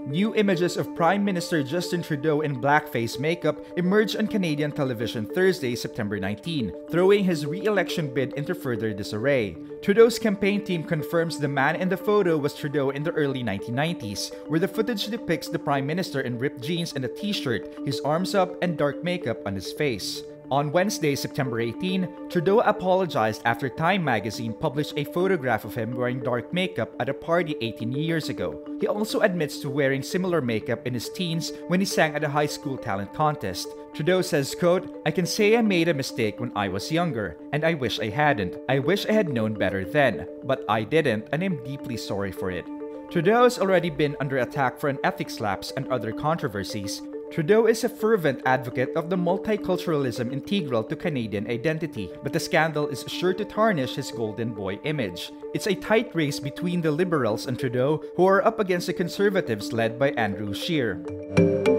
New images of Prime Minister Justin Trudeau in blackface makeup emerged on Canadian television Thursday, September 19, throwing his re-election bid into further disarray. Trudeau's campaign team confirms the man in the photo was Trudeau in the early 1990s, where the footage depicts the Prime Minister in ripped jeans and a t-shirt, his arms up, and dark makeup on his face. On Wednesday, September 18, Trudeau apologized after Time magazine published a photograph of him wearing dark makeup at a party 18 years ago. He also admits to wearing similar makeup in his teens when he sang at a high school talent contest. Trudeau says, quote, "I can say I made a mistake when I was younger, and I wish I hadn't. I wish I had known better then, but I didn't, and I'm deeply sorry for it." Trudeau has already been under attack for an ethics lapse and other controversies. Trudeau is a fervent advocate of the multiculturalism integral to Canadian identity, but the scandal is sure to tarnish his golden boy image. It's a tight race between the Liberals and Trudeau, who are up against the Conservatives led by Andrew Scheer.